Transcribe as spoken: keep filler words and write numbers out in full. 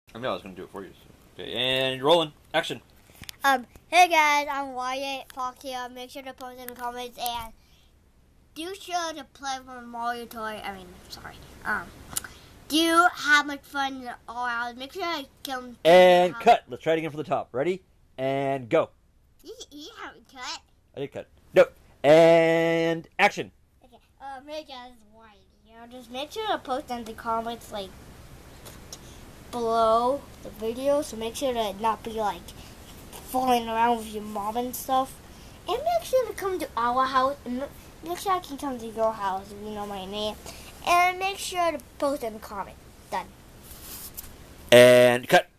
I mean, I was going to do it for you. So. Okay, and rolling. Action. Um, hey guys, I'm Wyatt Fox here. Make sure to post in the comments and do sure to play with Mario toy. I mean, sorry. Um, do you have much fun all out? Make sure I come. And cut. Let's try it again from the top. Ready? And go. You, you haven't cut. I did cut. No. And action. Okay. Um, hey guys, Wyatt. You know, just make sure to post in the comments like below the video. So make sure to not be like fooling around with your mom and stuff. And make sure to come to our house. And make sure I can come to your house if you know my name. And make sure to post in the comment. Done. And cut.